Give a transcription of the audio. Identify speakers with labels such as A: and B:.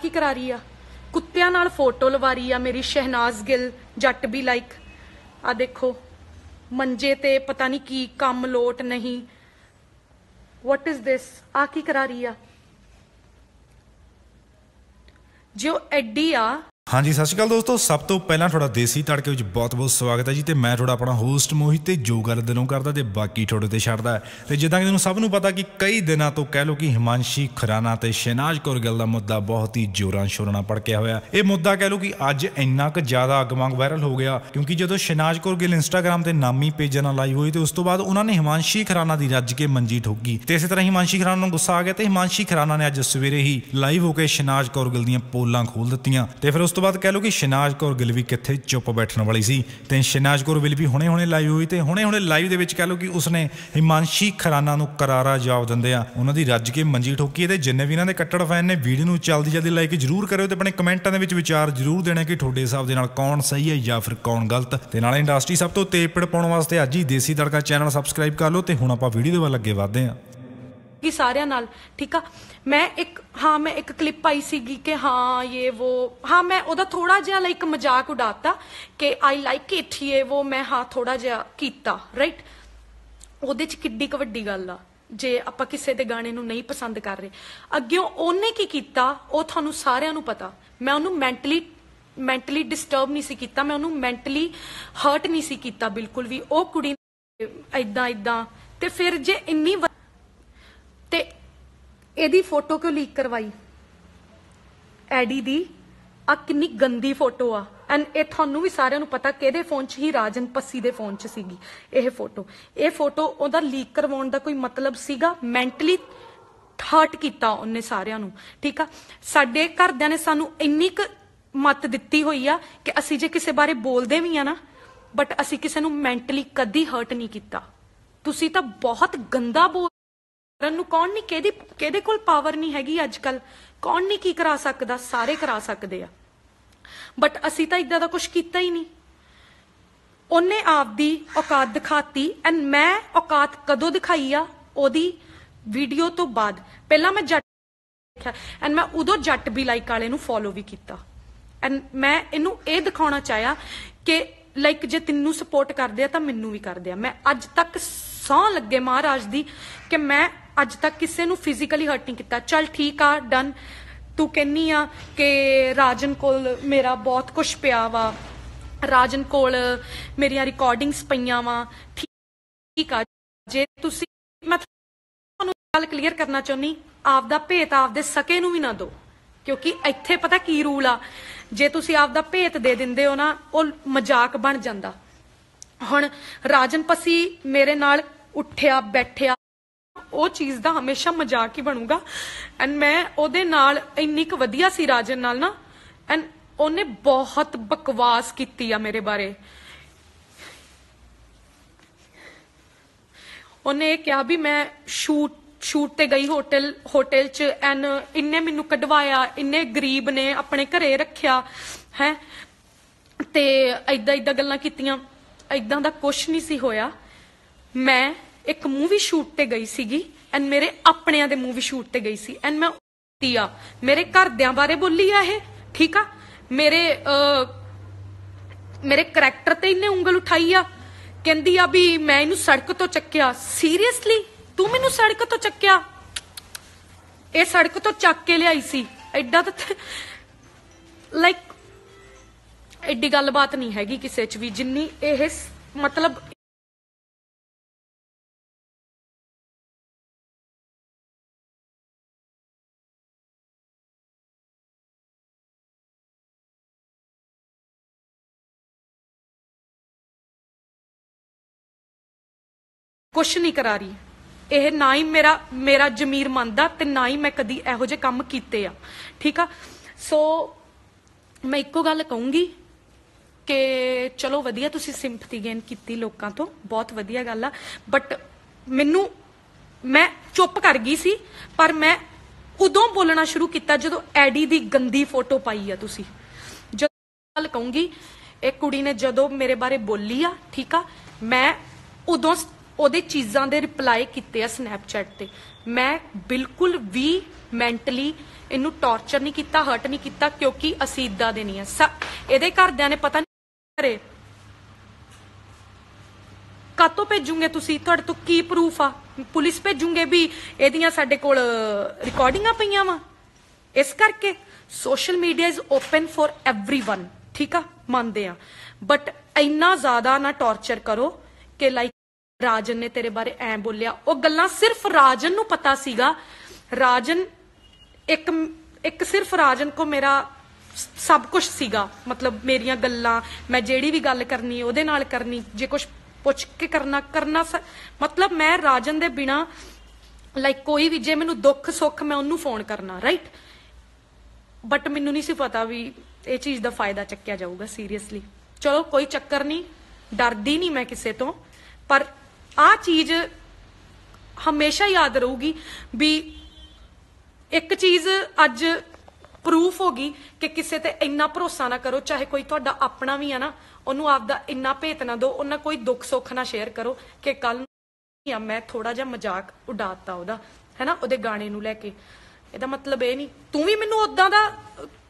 A: की करा रही आ, कुत्तियां नाल फोटो लवा रही आ मेरी शहनाज गिल जट भी लाइक। आ देखो मंजे ते पता नहीं की कम लोट नहीं। What is this? आ की करा रही आ जो एडी आ।
B: हाँ जी सत श्री अकाल दोस्तों, सब तो पहला थोड़ा देसी तड़के विच बहुत बहुत स्वागत है जी। तो मैं थोड़ा अपना होस्ट मोहित ते जो गल दिलों करदा ते बाकी थोड़े ते छड्डदा है। ते जिद्दां कि तुहानूं सब नूं पता कि कई दिनों तो कह लो कि हिमांशी खुराना ते शहनाज कौर गिल दा मुद्दा बहुत ही जोरां शोरां नाल भड़किया होया। ये मुद्दा कह लो कि अज इंना क ज़्यादा अग वांग वायरल हो गया क्योंकि जो शहनाज कौर गिल इंस्टाग्राम ते नामी पेजां नाल लाइव हुई तो उस तो बाद उन्होंने हिमांशी खुराना दी रज के मंजी ठोकी। तो इस तरह हिमांशी खुराना नूं गुस्सा आ गया तो हिमांशी खुराना ने अज सवेरे ही लाइव होकर शहनाज कौर गिल दीयां पोलां खोल दित्तियां। तो फिर उस तो बाद कह लो कि शहनाज कौर गिल भी कित्थे चुप बैठने वाली सी। ते शहनाज कौर गिल भी हुणे हुणे लाइव हुई तो हुणे हुणे लाइव दे विच कह लो कि उसने हिमांशी खुराना नूं करारा जवाब दिंदिआं उन्हां दी रज के मंजी ठोकी। ते जिन्ने भी इन्हां दे कट्टड़ फैन ने वीडियो नूं जल्दी जल्दी लाइक जरूर करिओ ते अपने कमेंटां दे विच विचार जरूर देना कि तुहाडे हिसाब दे नाल कौन सही है या फिर कौन गलत। ते नाले इंडस्ट्री सब तो तेज पिड़ पाउण वास्ते अज ही देसी तड़का चैनल सबसक्राइब कर लो। ते हुण आपां वीडियो दे वल अगे वधदे हां
A: कि सारिਆਂ ਨਾਲ ठीक आ। मैं एक क्लिप पाई सीगी कि हाँ ये वो, हाँ मैं ओदा थोड़ा जिहा लाइक मजाक उड़ाता कि आई लाइक इट ये वो, मैं हाँ थोड़ा जिहा कीता राइट। ओदे च किड्डी क वड्डी गल आ जे आपां किसे दे गाने नूं नहीं पसंद कर रहे। अग्गियों ओने की कीता ओ तुहानूं सारिਆਂ नूं पता। मैं ओनूं मैंटली डिस्टर्ब नहीं सी कीता, मैं ओनूं मैंटली हर्ट नहीं सी कीता बिल्कुल भी। ओ कुड़ी इदां इदां ते फिर जे इन्नी ते एदी फोटो क्यों लीक करवाई एडी दी? आ किन्नी गंदी फोटो आ। एंड ये थानू भी सारिਆਂ ਨੂੰ पता किहदे फोन च ही, राजन पस्सी दे फोन च सीगी ये फोटो ओदा लीक करवाउण दा कोई मतलब सीगा? मैंटली हर्ट कीता उन्हें सारिਆਂ ਨੂੰ ठीक आ। साडे घरदिਆਂ ने सानू इन्नी क मत दित्ती होई आ कि असी जे किसे बारे बोलदे भी आ ना बट असी किसे नू मैंटली कदी हर्ट नहीं कीता। तुसी तां बहुत गंदा बोल कौन नहीं केदे कोल पावर नहीं हैगी अजकल, कौन नहीं की करा सकदा, सारे करा सकदे आ। बट असी तां इदां दा कुछ कीता ही नहीं। उन्हें आपदी औकात दिखाती एंड मैं औकात कदों दिखाई आ? ओदी वीडियो तो बाद। पहला मैं जट देखा एंड मैं उदों जट भी लाइक वाले नूं फॉलो भी किया एंड मैं इनू ये दिखाना चाहया कि लाइक जे तिन्नू सपोर्ट करदे आ तां मैनू भी करदे आ। मैं अज तक सौं लगे महाराज दी कि मैं अज तक किसी नू फिजिकली हर्ट नहीं किया। चल ठीक आ डन, तू कहनी आ कि राजन कोल मेरा बहुत कुछ पिया वा, राजन कोल मेरिया रिकॉर्डिंग्स पईयां वा, ठीक आ। जे तुसी मैं तुहानू गल क्लीयर करना चाहुंदी, आपदा भेत आपदे सके नू भी ना दो क्योंकि इत्थे पता की रूल आ, जे तुसी आपदा भेत दे दिंदे हो ना वो मजाक बन जांदा। हुण राजन पसी मेरे नाल उठिया बैठिया वो चीज़ का हमेशा मजाक ही बनूगा एंड मैं ओदे नाल इन्नी क वधिया सी राजन नाल ना एंड ओने बहुत बकवास कीती आ मेरे बारे। ओने कहा भी मैं शूट ते गई होटल च एंड इन्ने मैनू कढवाया, इन्ने गरीब ने अपने घरे रखिया है ते इदां इदां गल्लां कीतियां। इदां दा कुछ नहीं सी होया। मैं एक मूवी शूट ते गई सीगी एंड मेरे अपनियां दे मूवी शूट ते गई सी एंड मैं मेरे घरदियां बारे बोली आ ये ठीक आ। मेरे करैक्टर ते इन्ने उंगल उठाई आ, कहंदी आ भी मैं इनू सड़क तो चक्या। सीरियसली तू मैनू सड़क तो चक्या? ये सड़क तो चक के लियाई सी? एडा तो लाइक एडी गलबात नहीं हैगी किसे च भी जिन्नी ये मतलब कुछ नहीं करा रही। यह ना ही मेरा जमीर मनदा ते ना ही मैं कदी इहो जे काम कीते आ ठीक आ। सो मैं इको गल कहूंगी कि चलो वधिया तुसी सिंपथी गेन कीती लोकां तो, बहुत वधिया गल आ। बट मैनू मैं चुप कर गई सी पर मैं उदों बोलना शुरू किया जदों एडी दी गंदी फोटो पाई आ। तुसी जो गल कहूंगी एक कुड़ी ने जदों मेरे बारे बोली आ ठीक आ, मैं उदों ओदे चीज़ां दे रिप्लाई किते आ स्नैपचैट ते। मैं बिल्कुल भी मैंटली ਇਹਨੂੰ ਟੌਰਚਰ ਨਹੀਂ ਕੀਤਾ, ਹਰਟ ਨਹੀਂ ਕੀਤਾ, ਕਿਉਂਕਿ ਅਸੀਂ ਇਦਾਂ ਦੇ ਨਹੀਂ ਆ। ਇਹਦੇ ਘਰਦਿਆਂ ਨੇ ਪਤਾ ਨਹੀਂ ਕਰੇ ਕਾਤੋਂ ਭੇਜੂਗੇ ਤੁਸੀਂ, ਤੁਹਾਡੇ ਤੋਂ ਕੀ ਪ੍ਰੂਫ ਆ? ਪੁਲਿਸ ਭੇਜੂਗੇ ਵੀ ਇਹਦੀਆਂ ਸਾਡੇ ਕੋਲ ਰਿਕਾਰਡਿੰਗਾਂ ਪਈਆਂ ਵਾ। ਇਸ ਕਰਕੇ social media is open for everyone, ਠੀਕ ਆ, ਮੰਨਦੇ ਆ, ਬਟ ਇੰਨਾ ਜ਼ਿਆਦਾ ਨਾ ਟੌਰਚਰ ਕਰੋ ਕਿ ਲਾਈਕ ਰਾਜਨ ਨੇ ਤੇਰੇ ਬਾਰੇ ਐ ਬੋਲਿਆ। ਉਹ ਗੱਲਾਂ ਸਿਰਫ ਰਾਜਨ ਨੂੰ ਪਤਾ ਸੀਗਾ। ਰਾਜਨ ਇੱਕ ਸਿਰਫ ਰਾਜਨ ਕੋ ਮੇਰਾ ਸਭ ਕੁਝ ਸੀਗਾ, ਮਤਲਬ ਮੇਰੀਆਂ ਗੱਲਾਂ, ਮੈਂ ਜਿਹੜੀ ਵੀ ਗੱਲ ਕਰਨੀ ਉਹਦੇ ਨਾਲ ਕਰਨੀ, ਜੇ ਕੁਝ ਪੁੱਛ ਕੇ ਕਰਨਾ ਮਤਲਬ ਮੈਂ ਰਾਜਨ ਦੇ ਬਿਨਾ ਲਾਈਕ ਕੋਈ ਵੀ, ਜੇ ਮੈਨੂੰ ਦੁੱਖ ਸੁੱਖ ਮੈਂ ਉਹਨੂੰ ਫੋਨ ਕਰਨਾ, ਰਾਈਟ। ਬਟ ਮੈਨੂੰ ਨਹੀਂ ਸੀ ਪਤਾ ਵੀ ਇਹ ਚੀਜ਼ ਦਾ ਫਾਇਦਾ ਚੱਕਿਆ ਜਾਊਗਾ ਸੀਰੀਅਸਲੀ। ਚਲੋ ਕੋਈ ਚੱਕਰ ਨਹੀਂ, ਡਰਦੀ ਨਹੀਂ ਮੈਂ ਕਿਸੇ ਤੋਂ, ਪਰ ਆਹ ਚੀਜ਼ ਹਮੇਸ਼ਾ ਯਾਦ ਰਹੂਗੀ ਵੀ ਇੱਕ ਚੀਜ਼ ਅੱਜ ਪ੍ਰੂਫ ਹੋ ਗਈ ਕਿ ਕਿਸੇ ਤੇ ਇੰਨਾ ਭਰੋਸਾ ਨਾ ਕਰੋ, ਚਾਹੇ ਕੋਈ ਤੁਹਾਡਾ ਆਪਣਾ ਵੀ ਆ ਨਾ, ਉਹਨੂੰ ਆਪਦਾ ਇੰਨਾ ਭੇਤ ਨਾ ਦਿਓ, ਉਹਨਾਂ ਕੋਈ ਦੁੱਖ ਸੁੱਖ ਨਾ ਸ਼ੇਅਰ ਕਰੋ ਕਿ ਕੱਲ ਨੂੰ ਮੈਂ ਥੋੜਾ ਜਿਹਾ ਮਜ਼ਾਕ ਉਡਾਤਾ ਉਹਦਾ, ਹੈ ਨਾ, ਉਹਦੇ ਗਾਣੇ ਨੂੰ ਲੈ ਕੇ। ਇਹਦਾ ਮਤਲਬ ਇਹ ਨਹੀਂ ਤੂੰ ਵੀ ਮੈਨੂੰ ਉਦਾਂ ਦਾ